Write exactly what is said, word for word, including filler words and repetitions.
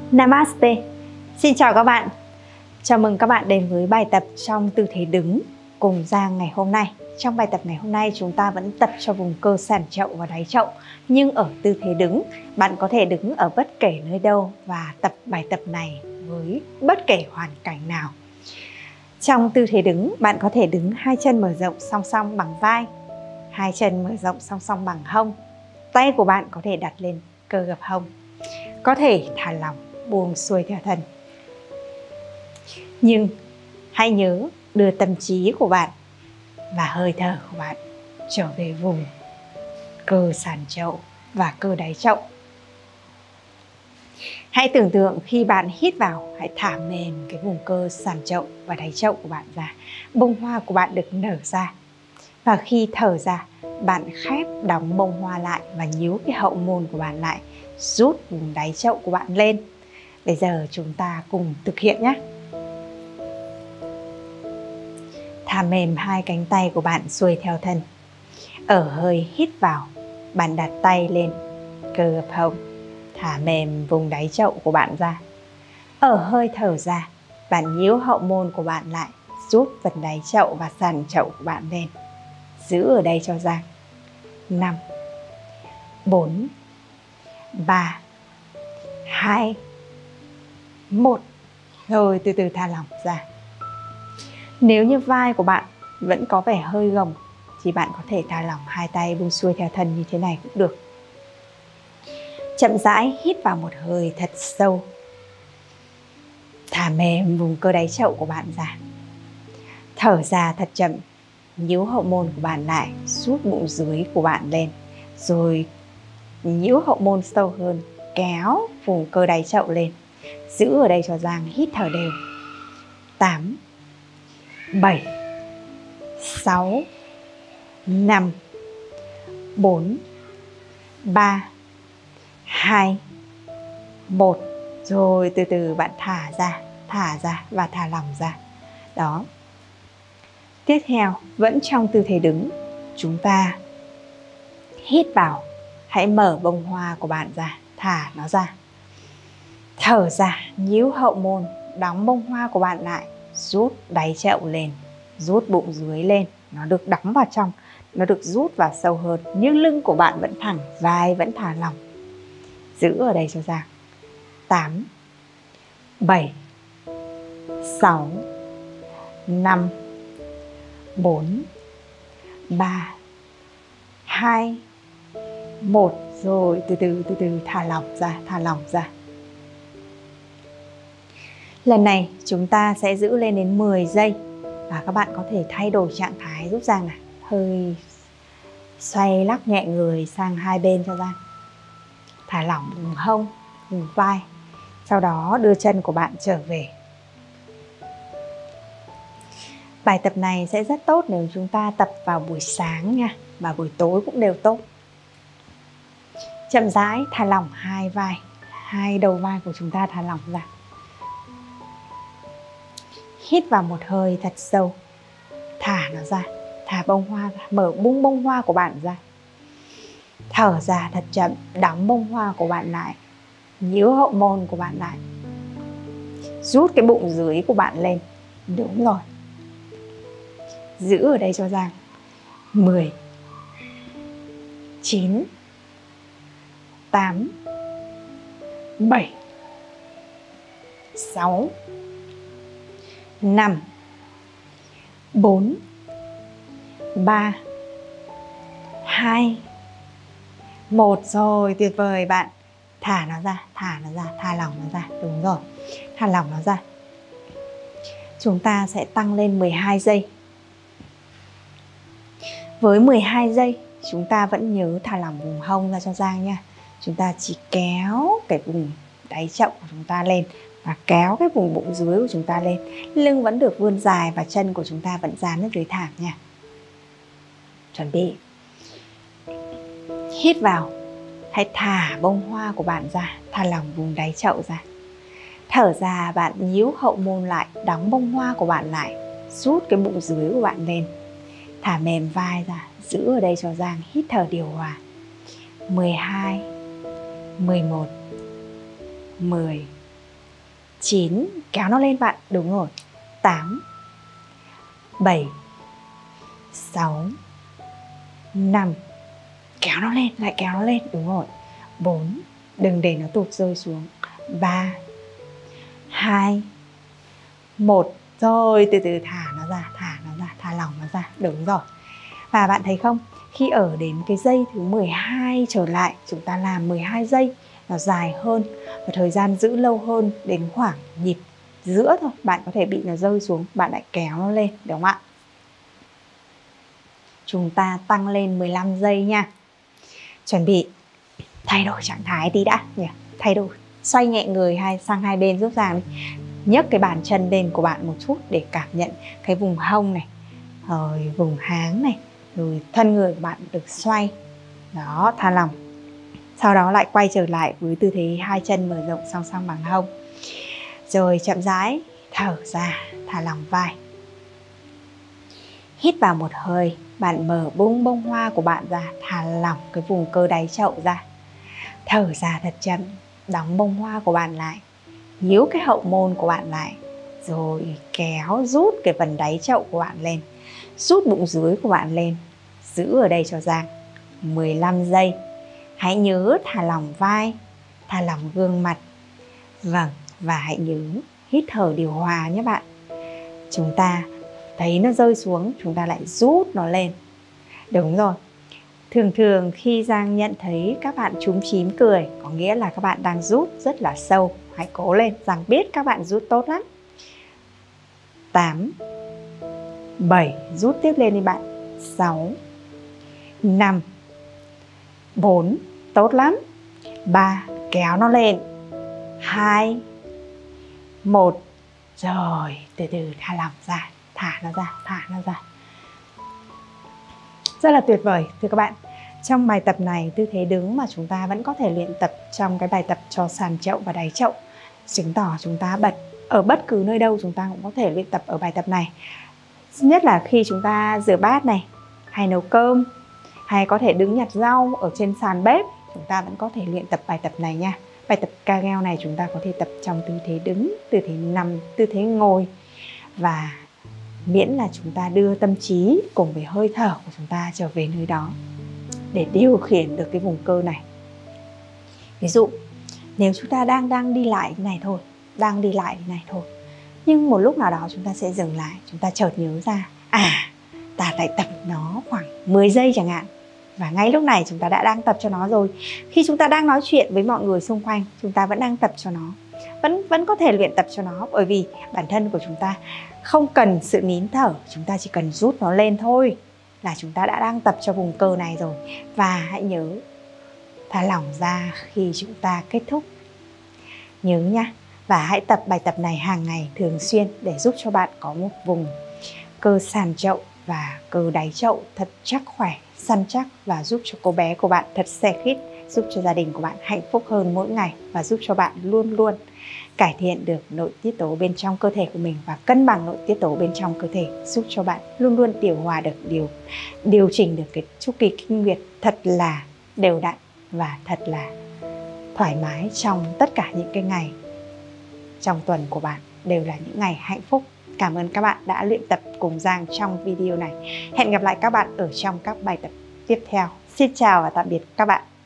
Namaste. Xin chào các bạn. Chào mừng các bạn đến với bài tập trong tư thế đứng cùng Giang ngày hôm nay. Trong bài tập ngày hôm nay chúng ta vẫn tập cho vùng cơ sàn chậu và đáy chậu, nhưng ở tư thế đứng. Bạn có thể đứng ở bất kể nơi đâu và tập bài tập này với bất kể hoàn cảnh nào. Trong tư thế đứng, bạn có thể đứng hai chân mở rộng song song bằng vai, hai chân mở rộng song song bằng hông. Tay của bạn có thể đặt lên cơ gập hông. Có thể thả lỏng, buông xuôi theo thân. Nhưng hãy nhớ đưa tâm trí của bạn và hơi thở của bạn trở về vùng cơ sàn chậu và cơ đáy chậu. Hãy tưởng tượng khi bạn hít vào, hãy thả mềm cái vùng cơ sàn chậu và đáy chậu của bạn ra. Bông hoa của bạn được nở ra. Và khi thở ra, bạn khép đóng bông hoa lại và nhíu cái hậu môn của bạn lại, rút vùng đáy chậu của bạn lên. Bây giờ chúng ta cùng thực hiện nhé. Thả mềm hai cánh tay của bạn xuôi theo thân. Ở hơi hít vào, bạn đặt tay lên cơ gập hông, thả mềm vùng đáy chậu của bạn ra. Ở hơi thở ra, bạn nhíu hậu môn của bạn lại, rút phần đáy chậu và sàn chậu của bạn lên. Giữ ở đây cho Giang. Năm, bốn, ba, hai, một. Rồi từ từ thả lỏng ra. Nếu như vai của bạn vẫn có vẻ hơi gồng thì bạn có thể thả lỏng hai tay buông xuôi theo thân như thế này cũng được. Chậm rãi hít vào một hơi thật sâu. Thả mềm vùng cơ đáy chậu của bạn ra. Thở ra thật chậm, nhíu hậu môn của bạn lại, rút bụng dưới của bạn lên. Rồi nhíu hậu môn sâu hơn, kéo vùng cơ đáy chậu lên. Giữ ở đây cho Giang, hít thở đều. Tám, bảy, sáu, năm, bốn, ba, hai, một. Rồi từ từ bạn thả ra, thả ra và thả lỏng ra. Đó. Tiếp theo, vẫn trong tư thế đứng, chúng ta hít vào, hãy mở bông hoa của bạn ra, thả nó ra. Thở ra, nhíu hậu môn, đóng bông hoa của bạn lại, rút đáy chậu lên, rút bụng dưới lên. Nó được đóng vào trong, nó được rút vào sâu hơn, nhưng lưng của bạn vẫn thẳng, vai vẫn thả lỏng. Giữ ở đây cho Giang. Tám, bảy, sáu, năm, bốn, ba, hai, một. Rồi từ từ từ từ thả lỏng ra, thả lỏng ra. Lần này chúng ta sẽ giữ lên đến mười giây. Và các bạn có thể thay đổi trạng thái giúp Giang này. Hơi xoay lắc nhẹ người sang hai bên cho Giang. Thả lỏng vùng hông, vùng vai. Sau đó đưa chân của bạn trở về. Bài tập này sẽ rất tốt nếu chúng ta tập vào buổi sáng nha. Và buổi tối cũng đều tốt. Chậm rãi thả lỏng hai vai. Hai đầu vai của chúng ta thả lỏng ra. Hít vào một hơi thật sâu. Thả nó ra. Thả bông hoa ra. Mở bung bông hoa của bạn ra. Thở ra thật chậm. Đóng bông hoa của bạn lại. Nhíu hậu môn của bạn lại. Rút cái bụng dưới của bạn lên. Đúng rồi. Giữ ở đây cho Giang. Mười, chín, tám, bảy, sáu, năm, bốn, ba, hai, một. Rồi, tuyệt vời bạn. Thả nó ra, thả nó ra, thả lỏng nó ra. Đúng rồi, thả lỏng nó ra. Chúng ta sẽ tăng lên mười hai giây. Với mười hai giây, chúng ta vẫn nhớ thả lỏng vùng hông ra cho Giang nha. Chúng ta chỉ kéo cái vùng đáy chậu của chúng ta lên và kéo cái vùng bụng dưới của chúng ta lên. Lưng vẫn được vươn dài và chân của chúng ta vẫn dán ở dưới thảm nha. Chuẩn bị. Hít vào. Hãy thả bông hoa của bạn ra, thả lỏng vùng đáy chậu ra. Thở ra, bạn nhíu hậu môn lại, đóng bông hoa của bạn lại, rút cái bụng dưới của bạn lên. Thả mềm vai ra, giữ ở đây cho Giang, hít thở điều hòa. Mười hai, mười một, mười, chín, kéo nó lên bạn, đúng rồi. tám, bảy, sáu, năm, kéo nó lên, lại kéo nó lên, đúng rồi. bốn, đừng để nó tụt rơi xuống. ba, hai, một. Rồi từ từ thả nó ra, thả nó ra, thả lỏng nó ra, đúng rồi. Và bạn thấy không, khi ở đến cái giây thứ mười hai trở lại, chúng ta làm mười hai giây, nó dài hơn và thời gian giữ lâu hơn, đến khoảng nhịp giữa thôi, bạn có thể bị nó rơi xuống, bạn lại kéo nó lên, đúng không ạ? Chúng ta tăng lên mười lăm giây nha. Chuẩn bị thay đổi trạng thái tí đã nhỉ? Thay đổi, xoay nhẹ người hai sang hai bên giúp Giang đi. Nhấc cái bàn chân lên của bạn một chút để cảm nhận cái vùng hông này, rồi vùng háng này, rồi thân người của bạn được xoay. Đó, thả lỏng. Sau đó lại quay trở lại với tư thế hai chân mở rộng song song bằng hông. Rồi chậm rãi thở ra, thả lỏng vai. Hít vào một hơi, bạn mở bung bông hoa của bạn ra, thả lỏng cái vùng cơ đáy chậu ra. Thở ra thật chậm, đóng bông hoa của bạn lại, nhíu cái hậu môn của bạn lại, rồi kéo rút cái phần đáy chậu của bạn lên, rút bụng dưới của bạn lên. Giữ ở đây cho Giang mười lăm giây. Hãy nhớ thả lỏng vai, thả lỏng gương mặt. Vâng, và hãy nhớ hít thở điều hòa nhé bạn. Chúng ta thấy nó rơi xuống, chúng ta lại rút nó lên. Đúng rồi. Thường thường khi Giang nhận thấy các bạn chúm chím cười, có nghĩa là các bạn đang rút rất là sâu. Hãy cố lên, Giang biết các bạn rút tốt lắm. tám, bảy, rút tiếp lên đi bạn. sáu, năm, bốn, tốt lắm. ba, kéo nó lên. hai, một, rồi từ từ thả lỏng ra, thả nó ra, thả nó ra. Rất là tuyệt vời thưa các bạn. Trong bài tập này, tư thế đứng mà chúng ta vẫn có thể luyện tập trong cái bài tập cho sàn chậu và đáy chậu, chứng tỏ chúng ta bật ở bất cứ nơi đâu chúng ta cũng có thể luyện tập ở bài tập này. Nhất là khi chúng ta rửa bát này, hay nấu cơm, hay có thể đứng nhặt rau ở trên sàn bếp, chúng ta vẫn có thể luyện tập bài tập này nha. Bài tập Kegel này chúng ta có thể tập trong tư thế đứng, tư thế nằm, tư thế ngồi, và miễn là chúng ta đưa tâm trí cùng với hơi thở của chúng ta trở về nơi đó để điều khiển được cái vùng cơ này. Ví dụ nếu chúng ta đang đang đi lại thế này thôi, đang đi lại thế này thôi, nhưng một lúc nào đó chúng ta sẽ dừng lại, chúng ta chợt nhớ ra, à, ta lại tập nó khoảng mười giây chẳng hạn. Và ngay lúc này chúng ta đã đang tập cho nó rồi. Khi chúng ta đang nói chuyện với mọi người xung quanh, chúng ta vẫn đang tập cho nó. Vẫn, vẫn có thể luyện tập cho nó, bởi vì bản thân của chúng ta không cần sự nín thở, chúng ta chỉ cần rút nó lên thôi là chúng ta đã đang tập cho vùng cơ này rồi. Và hãy nhớ thả lỏng ra khi chúng ta kết thúc. Nhớ nha. Và hãy tập bài tập này hàng ngày thường xuyên để giúp cho bạn có một vùng cơ sàn chậu và cơ đáy chậu thật chắc khỏe, săn chắc, và giúp cho cô bé của bạn thật xe khít, giúp cho gia đình của bạn hạnh phúc hơn mỗi ngày, và giúp cho bạn luôn luôn cải thiện được nội tiết tố bên trong cơ thể của mình và cân bằng nội tiết tố bên trong cơ thể, giúp cho bạn luôn luôn điều hòa được, điều điều chỉnh được cái chu kỳ kinh nguyệt thật là đều đặn và thật là thoải mái trong tất cả những cái ngày trong tuần của bạn đều là những ngày hạnh phúc. Cảm ơn các bạn đã luyện tập cùng Giang trong video này. Hẹn gặp lại các bạn ở trong các bài tập tiếp theo. Xin chào và tạm biệt các bạn.